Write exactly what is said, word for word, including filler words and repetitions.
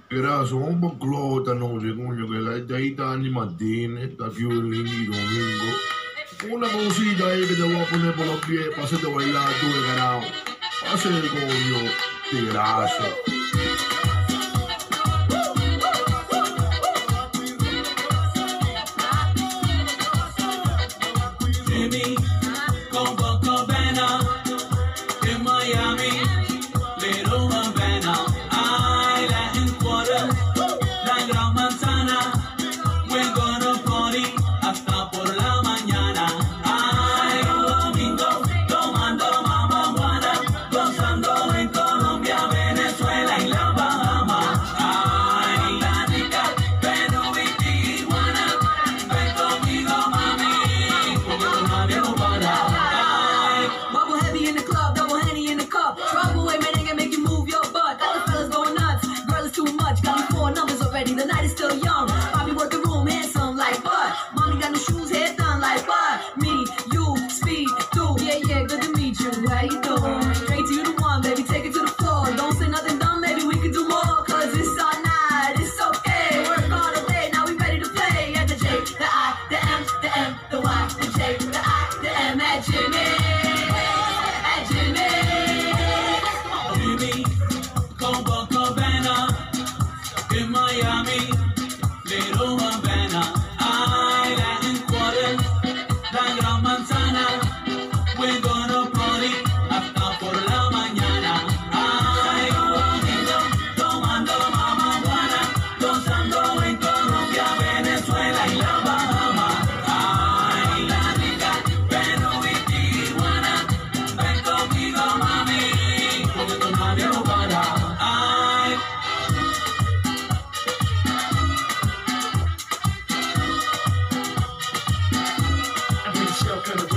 Era sono un po' clota, no, secondo che la data di mattina, da più lì domingo. Una cosita ahí que te voy a poner por los pies para hacerte bailar tú de carajo. Pase el coño, tigrazo. Jimmy, con Copacabana, in Miami, Little Havana, I Latin Quarter, la Gran Manzana, we're gonna party hasta por la mañana. Ay, domingo, tomando mamajuana, gozando en Colombia, Venezuela y la Bahamas. Ay, la rica, Perú y Tijuana, ven conmigo, mami, porque con nadie no para. Ay, Bubble heavy in the club, double henny in the cup. Trouble away, man, ain't gonna make you move your butt. Got the fellas going nuts. Girl, it's too much. Got me four numbers already. The night is still young. Bobby work the room, handsome like bud. Mommy got new shoes, hair done like bud. Me, you, speed through. Yeah, yeah, good to meet you. How you doing? Straight to you the one, baby. Take it to the floor. Don't say nothing dumb, maybe we can do more. Cause it's our night. It's okay. Work all the day. Now we ready to play. At the J, the I, the M, the M, the Y, the J, the I, the M. At Jimmy. At Jimmy. Jimmy, con Copacabana, in Miami, Little Havana, I Latin Quarter, la Gran Manzana, we're gonna party hasta por la mañana. Ay, domingo, tomando mamajuana, gozando en Colombia, Venezuela y la Bahamas. Ay, la rica, Perú y Tijuana, ven conmigo, mami, porque con nadie no para. Ay, I bring the show,